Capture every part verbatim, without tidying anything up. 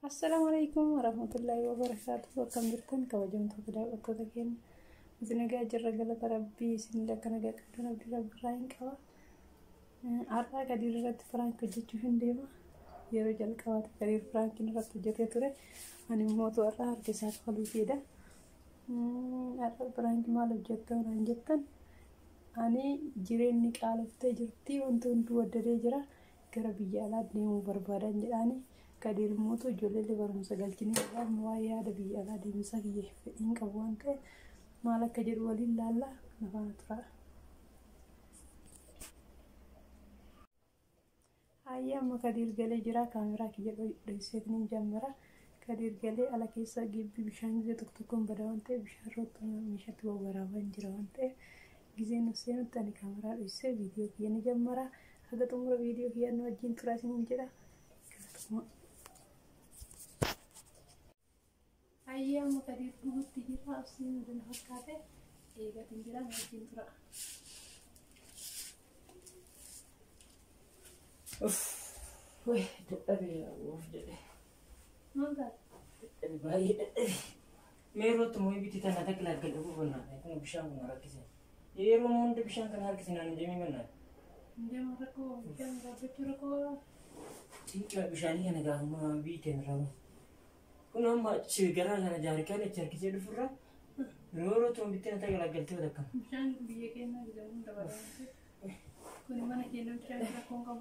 Assalamualaikum warahmatullahi wabarakatuh. Welcome jirtan kabajamtoota daawwattoota keenya. Isin nagaa jirra galata Rabbii isin akka nagaa qabdan abdii Rabbii irraa hin qaba. Har'a Kadir irratti Firaank hojjechuuf hin deema. Yeroo jalqabaatti Kadir Firaank irratti hojjetee ture. Ani immoo har'a harka isaa faluufidha. Har'a Firaank maal hojjettan waan jettan ani jireenyi qaaloftee jirti wanti hundi waddadee jira. Gara biyya alaa deemuu barbaadan jedhani Kadir mooto ijoollee barumsa galchine waan waa'ee yaada biyya alaa deemsa kiyye fedhiin qabu waan ta'e maal akka jedhu waliin laalla nafaan tura. Hayyama Kadir galee jira kaameraa kiyya dho'iseetiin jammara. Kadir galee ala keessa gibbi bishaan gisee tokko tokkoon bada waan ta'e bishaan rootti meeshaatti waraabaan jira waan ta'e gisee nuusee nutti ani kaameraa dho'isee viidiyoo kiyya ni jammara. Haga xumura viidiyoo kiyya nu wajjin tura isin jedha. Hayyama Kadir guutti jira asiin mudan fakkaate eegatiin jira wajjin tura. Uff, weh, dadhabee of jedhe. Maal taate? Dadhabee baay'ee dadhabee. Meerootti moo biti tana takkila akka dhabu bannaa kun bishaan kun rakkise. Yeroo hunda bishaan kana harkisinaan hin deemee bannaa. Deema rakkoo bishaan gaaffachuu rakkoo. Xiqqaa bishaanii kana gaafuma biiteen rabu. Kun amma garaa kana jaarikaan itti harkisee dhufurraa yeroo tuun bitti na tagalaggaltee wada akkam. Bishaan biyya keenyaa gidamuun dabalaa. Kun mana keenya bishaan rakkoon qabu.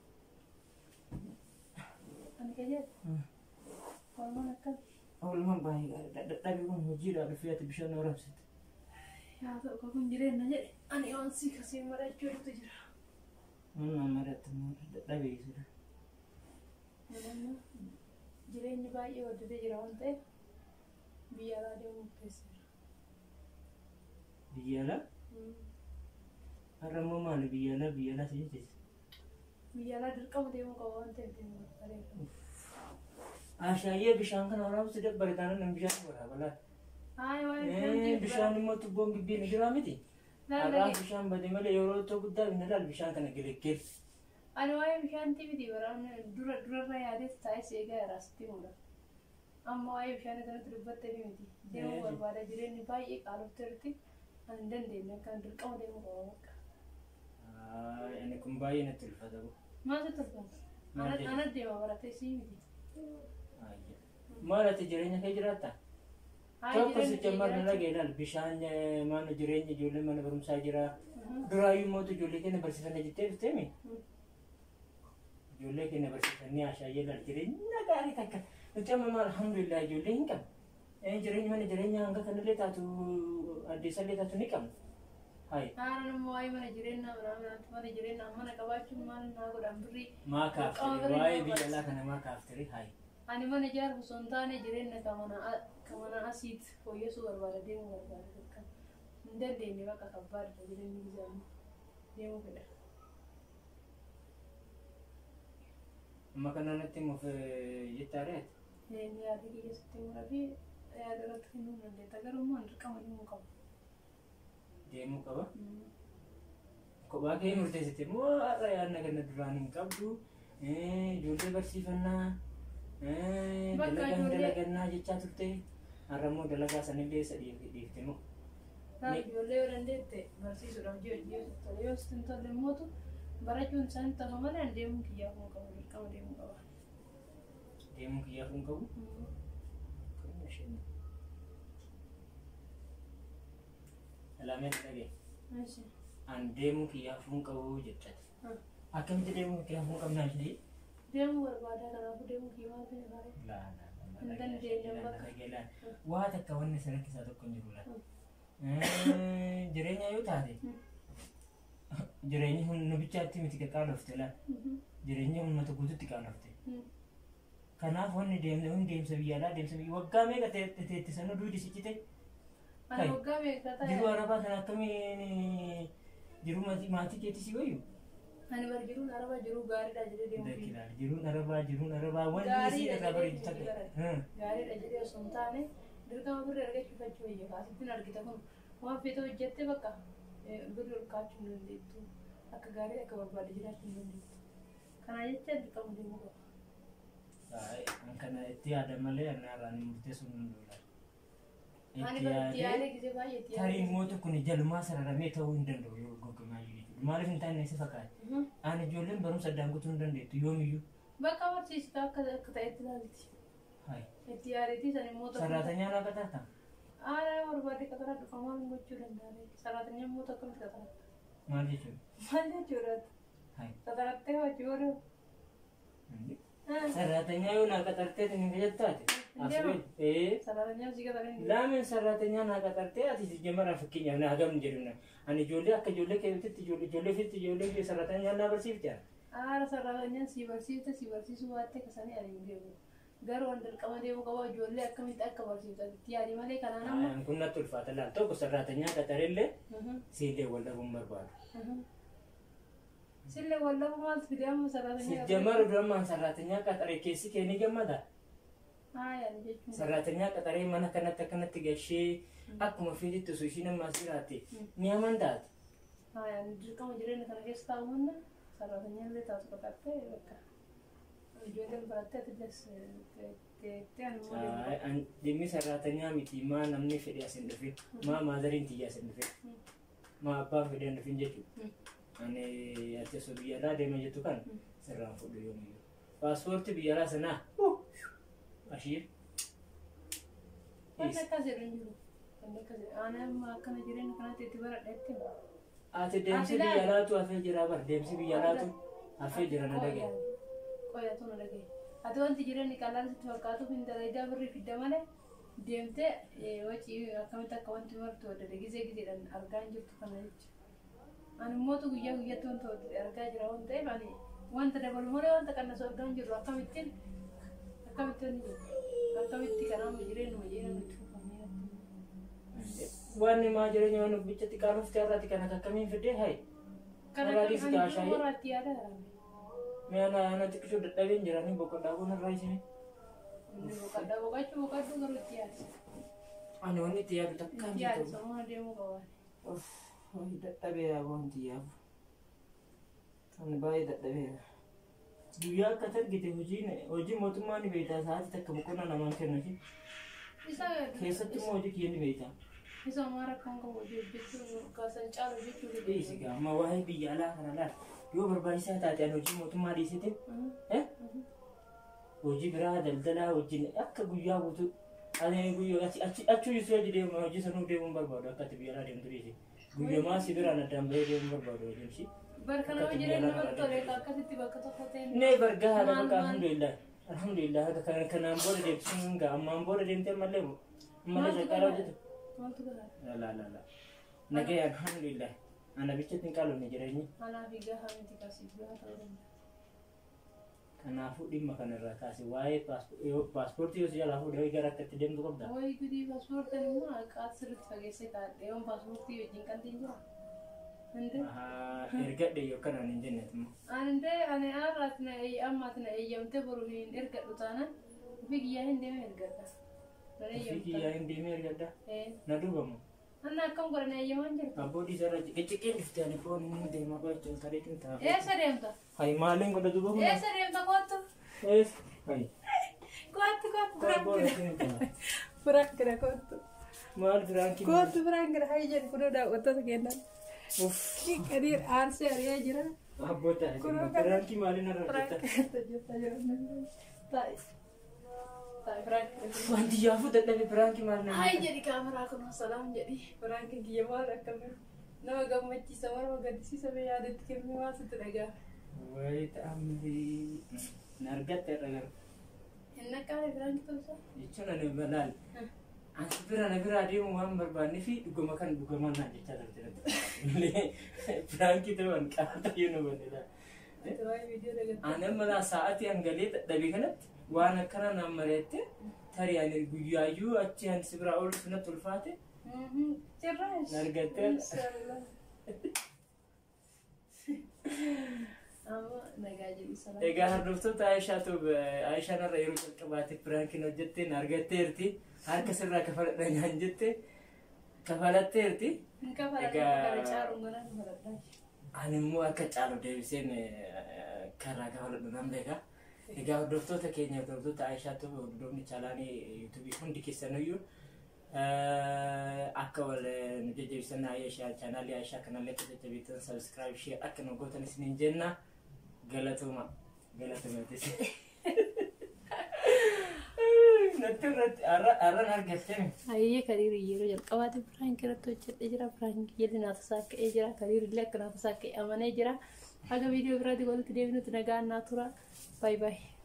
Ani kajeela. Walumaan akkam. Walumaan baay'ee dadhabee kun hojiidhaa dhufee ati bishaan na waraabsite. Yaa ta'u kakuun jireenya jedhe ani oonsii kasii marachuu dhuftu jira. Mana maraatti dadhabee isudha. Jireenyi baay'ee waddadee jira waan ta'eef biyya alaa deemuu murteesseera. Biyya alaa? Har'a immoo maali biyya alaa biyya alaa si jechuudha? Biyya alaa dirqama deemuu qaba waan ta'eef deemuu barbaada. Ashaayyee bishaan kana waraabsu dabbare taanaan namni bishaan waraabala. Hayi waayee bishaan immoo tubboon bibbiin jiraa miti. Har'aan bishaan bade malee yeroo tokko guddaa hin ilaal bishaan kana gelekkee. Ani waa'ee bishaantii miti baraan dura durarra yaadees taa'ee eegaa irraasitti mula. Amma waa'ee bishaan kanatti dubbattee miti. Deemuu barbaada jireenyi baay'ee qaalofteerti. Ani hin dandeenye akkaan dirqama deemuu qaba bakka. Inni kun baay'ee natti ulfata. Maaltu ulfata? Ana deema baratee sii miti. Maal ati jireenya kee jiraattaa? Tokko si jammarra dhagee ilaal bishaan mana jireenya ijoollee mana barumsaa jira. Duraayyuu mootu ijoollee keenya barsiifannee jettee dhufteemi. Ijoollee keenya barsiifannee ashaayyee ilaal jireenya gaarii takka. Nuti amma maal alhamdulillah ijoollee hin qabne. Jireenya mana jireenya hanga kanallee taatu addeessallee taatu ni qabna. Hayi. Haala nama waa'ee mana jireenyaa biraanaatti mana jireenyaa mana qabaachuun maal naa godhan birrii. Maa kaaftee waa'ee biyya alaa kana maa kaaftee hayi. Ani mana ijaaru osoo hin taane jireenya kamana asiitti fooyyessuu barbaada deemuu barbaada bakka hin dandeenye bakka kabbaadha jireenyi bizaanii deemuu fedha. Amma kanarratti immoo jettaareeti? Yaada keessatti muraa fi yaada irratti kennuu dandeetta garuu immoo dirqama deemuu qaba. Deemuu qaba? Kophaa kee murteessite immoo har'a yaadna kana duraan hin qabdu ijoollee barsiifannaa dalagaa dalagannaa jechaa turte har'a immoo dalagaa sanillee isa dhiifte immoo. Ijoollee yoo dandeette barsiisuudhaaf hojii tola yoo hin tolle immoo barachuun isaanii tafa malee deemuun kiyyaaf hin qabu dirqama deemuu qaba. Deemuun kiyyaaf hin qabu? Alaameen dhagee. An deemuu kiyyaaf hin qabu jettati. Akkamitti deemuu kiyyaaf hin qabnaan jedhee? Deemuu barbaada kanaafuu deemuu kiyyaa fi nafaare. Hin dandeenye bakka. Waa takka wanni sana keessaa tokko hin jiru laata. Jireenya yoo taate jireenyi nu bichaatti miti qaalofte laata. Jireenyi uummata guutuutti qaalofte. Kanaaf wanni deemne hundi deemsa biyya alaa deemsa biyya waggaa meeqa teettisanuu duudi siccite? Ani waggaa meeqa ta'e? Jiru arabaa kana akkamiin jiru maatii keetti si wayyu? Ani bar jiruun arabaa jiruu gaariidha jedhee deemuu fi jiruun arabaa jiruun arabaa wanni isii irraa bareedu takka. Gaariidha jedhee osoo hin taane dirqama birrii argachuuf achi wayya kaasittiin argita kun waan feete hojjette bakka birrii ol kaachuu hin dandeettu akka gaarii akka barbaade jiraachuu hin dandeettu. Kana jecha dirqama deemuu qaba. Kan kana itti yaada malee ana irraan murteessuun hin danda'u. Ani baratti yaada gisee baay'ee itti yaada. Tarii mootu kun jalmaa sararamee ta'uu hin danda'u yoo goggomaa jiru. Maaliif hin taane isa fakkaata? Ani ijoolleen barumsa addaan kutuu hin dandeettu yoomiyyuu. Bakka barsiistaa akka akka ta'etti ilaalti. Hai. Itti yaadeetii sani moota. Sarratanya laa qatarta. Aadaa barbaade qatara dhufa maal gochuu danda'a? Sarratanya moota akkamitti qatara? Maal jechuudha? Maal jechuudha? Hai. Qatarattee hojii ooluu. Sarratanya yoo naa qatartee ni fayyadaate. Asbel. Eh. Sarratanya hojii qatareen. Laamen sarratanya naa qatartee ati jamara fakkeenyaaf na hagam jedhuna. Ani ijoollee akka ijoollee keetitti ijoollee ijoollee fitti ijoollee sarratanya naa barsiifte. Aara sarratanya si barsiifte si barsiisuu baatte kasanii ani hin deemu. Garuu waan dirqama deemu qaba ijoollee akkamitti akka barsiiftan itti yaadi malee kanaan amma. Ayaan kun natti ulfaata laal tokko sarratanya qatarellee siillee wal dhabuun barbaadu. Sillee wal dhabuu maaltu fide amma sarratanya. Si jamara duraan sarratanya qataree keessi kee ni gammada. Ayaan jechuun. Sarratanya qataree mana kanatti akkanatti gashee akkuma fiititti osoo ishii nama asirraatti ni amantaati. Ayaan dirqama jireenya kana keessa taa'uun sarratanya illee taatu baqattee bakka. Ijoolleen barattee atilees teettee ani dhimmi sarratanya miti maa namni fedhe as hin dhufin maa maazariin tiyyaa as hin dhufin maa abbaan fedhe hin dhufin jechuudha. Ani ati osoo biyya alaa deema jettu kan sirraan fudhu yoomiyyuu. Paaspoortii biyya alaa sanaa ashiir. Wanti akkas jedhu hin jiru. Wanti akkas jedhu ani amma akkana jireenya kanatti itti baradheetti. Ati deemsi biyya alaatu hafee jira bar deemsi biyya alaatu hafee jira na dhagaye. Qoyatu na dhagaye. Ati wanti jireenyi qallaan sitti fakkaatuuf hin dalagaa birrii fidda malee deemtee wacii akkamitti akka wanti martu wadda gizee gizeedhaan argaa hin jirtu kana jechuudha. Ani mootu guyyaa guyyaatti wanta argaa jira waan ta'eef ani wanta dabalu malee wanta qannasu argaa hin jirru akkamittiin akkamittiin akkamitti kanaama jireenyuma jireenyuma itti fufamee. Waan maa jireenya waan bichatti qaanufte irratti kan akkamiin fidee hayi. Kana kan ani waraatti yaada. Meana ana xiqqoo dadhabeen jiranii boqonnaa kun irraa isin. Boqonnaa boqachuu boqachuu garuu itti yaada. Ani wanni itti yaadu takka hin jiru. Yaada sammuu deemuu qaba. Wanti dadhabee wanti yaabu. Kan baay'ee dadhabee. Guyyaa akka targite hojiin hojii mootummaa ni beektaa sa'aatii takka boqonnaa namaan kennuufi. Isa keessatti immoo hojii kiyya ni beektaa. Isa maara kan qabu hojii hojjechuu kaasan caalu hojjechuu Dhiisi gaama waa'ee biyya alaa kana laal yoo barbaachisaa taate ani hojii mootummaa dhiisite hojii biraa daldalaa wajjin akka guyyaa guutuu ani guyyaa achuu yusuu hojii deemu hojii sanuu deemuun barbaadu akka ati biyya alaa deemtu dhiisi. Guyyamaa si biraan addaan bahee deemuun barbaadu hojiinsi. Barkana jireenya nama tolee akkasitti bakka tokko ta'e. Nee bargaa haala bakka alhamdulillah alhamdulillah akka kanaan booda deemtuun gaa ammaan booda deemtee malee malee jalqaba hojjetu. Maaltu gahaa? La la la. Nagaya alhamdulillah. Ana bichaatti qalonni jireenyi. Ana fi gahaa miti kaasii gahaa ta'uu danda'a. Kanaafuu dhimma kanarraa kaasee waa'ee paaspoortii yoo si jalaa fuudhee gara akkatti deemtu qabda. Wayi gudii paaspoortiin immoo akka sirriitti fageessee kaa'adhe yoon paaspoortii wajjin qaltiin jira. Ande? Ergadhe yookaan ani hin jenneet immoo. Ande ani har'aati na ammaati na eeyyamtee boru hin ergadhu taanaan ofii kiyyaa hin deemee ergadha. Ofii kiyyaa hin deemee ergadha. Na duubamu. Anna akkam godhan eeyyamaan jirtu. Abboodii sarara qiqqeen dhuftee ani foon inni deemaa baachuu tareetiin ta'a. Eessa deemta? Hayi maaliin godha duuba kun? Eessa deemta kottu? Eessa? Hayi. Kottu kottu birankira. Birankira kottu. Maal birankira? Kottu birankira hayi jedhu kunoo daawwattoota kennan. Uff. Qadiir aarsee ari'aa jira. Abboota birankii maaliin irra hojjetta? Birankii hojjetta jira. Taa'e. Wanti yaafuu dadhabe birankii maal nama? Hayi jedhi kaameraa kun salaam jedhi birankii kiyya maal akkamiin nama gammachiisa marma gaddisiisa bee yaadatti kennee waan sitti dhagaa. Wayi ta'amni na argatte irra garu. Hin naqqaale birankii tolcha. Jechuun ani balaal. Ansi bira na bira adeemu waan barbaanne fi dhuguma kan dhugaman naan jechaa turte. Birankii ta'an qaata yoo nu banneedha. Ani amma sa'aatii hangalee dadhabee kanatti. Waan akkana naan mari'atte tarii ani guyyaayyuu achi ani si biraa oolu sanatti ulfaate. Cirraash. Nargattee. Amma nagaa jedhi sana. Egaa hordoftoota Aayishaatu Aayishaan irra yeroo jalqabaatiif biraankiin hojjettee nargatteerti. Harka sirraa kafaladha nyaan jette kafalatteerti. Hin kafaladha gara caaluun gara kafaladha. Ani immoo akka caalu deebiseen karaa kafaladhu nan beeka. Egaa hordoftoota keenya hordoftoota Aishaatu hordofni chaalaanii yuutuubii hundi keessaniyyuu akka wal nu jajjabeessan Aishaa chaanaalii Aishaa kanallee akka jajjabeessan subscribe share akka nu gootan isiniin jenna galatuma galatumatis. Naturratti arran argattemi. Ayyee Kadiir yeroo jalqabaatti Firaank irratti hojjedhee jira. Firaank jedhi naaf saakka'ee jira. Kadiir illee akka naaf saakka'ee amanee jira. Haga viidiyoo biraatti walitti deebinutti nagaan naa tura. Bye bye.